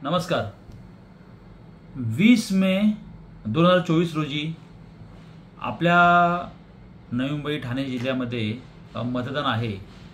नमस्कार. 20 मे 2024 रोजी आपल्या नवी मुंबई ठाणे जिल्ह्यामध्ये मतदान आहे.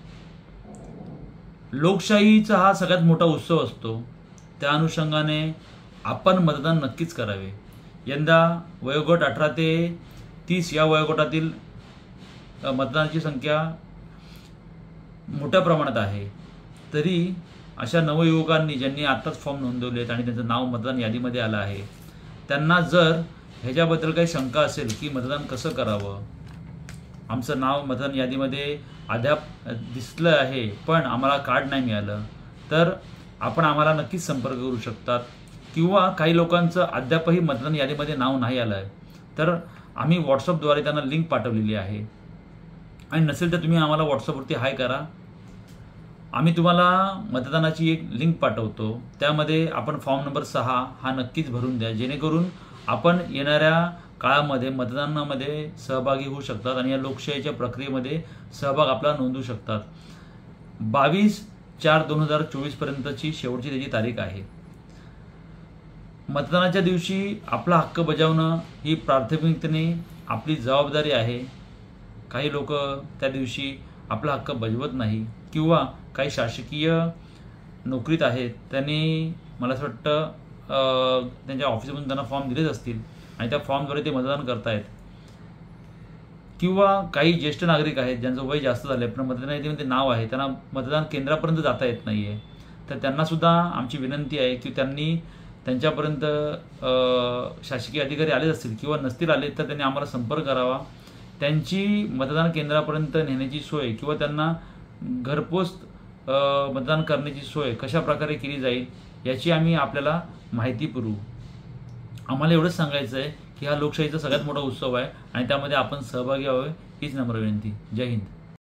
लोकशाहीचा हा सगळ्यात मोठा उत्सव असतो. त्या अनुषंगाने आपण मतदान नक्कीच करावे. यंदा वयोगट 18 ते 30 या वयोगटातील मतदानाची संख्या मोठ्या प्रमाणात आहे. तरी अशा नवयुवकांनी ज्यांनी आत्ताच फॉर्म नोंदवलेत आणि त्यांचं नाव मतदान यादीमध्ये आलं आहे, त्यांना जर ह्याच्याबद्दल काही शंका असेल की मतदान कसं करावं, आमचं नाव मतदान यादीमध्ये अद्याप दिसलं आहे पण आम्हाला कार्ड नाही मिळालं, तर आपण आम्हाला नक्कीच संपर्क करू शकतात. किंवा काही लोकांचं अद्यापही मतदान यादीमध्ये नाव नाही आलं आहे, तर आम्ही व्हॉट्सअपद्वारे त्यांना लिंक पाठवलेली आहे. आणि नसेल तर तुम्ही आम्हाला व्हॉट्सअपवरती हाय करा. आम्ही तुम्हाला मतदानाची एक लिंक पाठवतो. त्यामध्ये आपण फॉर्म नंबर 6 हा नक्कीच भरून द्या, जेणेकरून आपण येणाऱ्या काळामध्ये मतदानामध्ये सहभागी होऊ शकतात आणि या लोकशाहीच्या प्रक्रियेमध्ये सहभाग आपला नोंदवू शकतात. 22/4/2024 पर्यंतची शेवटची त्याची तारीख आहे. मतदानाच्या दिवशी आपला हक्क बजावणं ही प्राथमिकतेने आपली जबाबदारी आहे. काही लोक त्या दिवशी आपला हक्क बजावत नाही किंवा काही शासकीय नोकरीत आहेत, त्यांनी मला असं वाटतं त्यांच्या ऑफिसमधून त्यांना फॉर्म दिलेच असतील आणि त्या फॉर्मद्वारे ते मतदान करतायत. किंवा काही ज्येष्ठ नागरिक आहेत ज्यांचं वय जास्त झालं पण मतदान यादीमध्ये नाव आहे, त्यांना मतदान केंद्रापर्यंत जाता येत नाही आहे, तर त्यांनासुद्धा आमची विनंती आहे की त्यांनी त्यांच्यापर्यंत शासकीय अधिकारी आलेच असतील किंवा नसतील आले तर त्यांनी आम्हाला संपर्क करावा. त्यांची मतदान केंद्रापर्यंत नेण्याची सोय किंवा त्यांना घरपोच मतदान करण्याची सोय कशा प्रकारे केली जाईल याची आम्ही आपल्याला माहिती पुरवू. आम्हाला एवढंच सांगायचं आहे की हा लोकशाहीचा सगळ्यात मोठा उत्सव आहे आणि त्यामध्ये आपण सहभागी व्हावे हीच नम्र विनंती. जय हिंद.